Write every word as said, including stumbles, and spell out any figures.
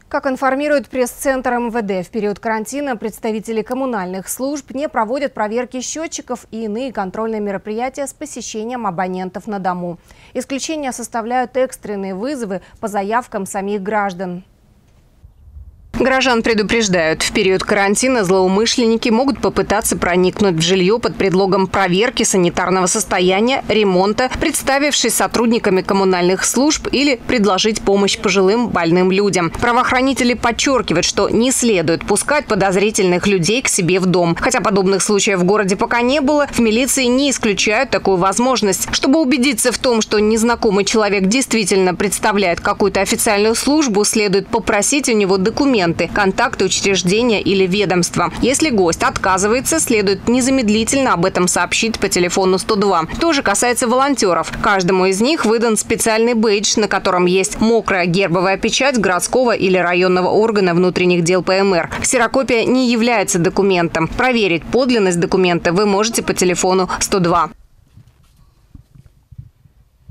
Как информирует пресс-центр эм вэ дэ, в период карантина представители коммунальных служб не проводят проверки счетчиков и иные контрольные мероприятия с посещением абонентов на дому. Исключения составляют экстренные вызовы по заявкам самих граждан. Горожан предупреждают, в период карантина злоумышленники могут попытаться проникнуть в жилье под предлогом проверки санитарного состояния, ремонта, представившись сотрудниками коммунальных служб или предложить помощь пожилым больным людям. Правоохранители подчеркивают, что не следует пускать подозрительных людей к себе в дом. Хотя подобных случаев в городе пока не было, в милиции не исключают такую возможность. Чтобы убедиться в том, что незнакомый человек действительно представляет какую-то официальную службу, следует попросить у него документы, контакты учреждения или ведомства. Если гость отказывается, следует незамедлительно об этом сообщить по телефону сто два. То же касается волонтеров. Каждому из них выдан специальный бейдж, на котором есть мокрая гербовая печать городского или районного органа внутренних дел пэ эм эр. Ксерокопия не является документом. Проверить подлинность документа вы можете по телефону сто два.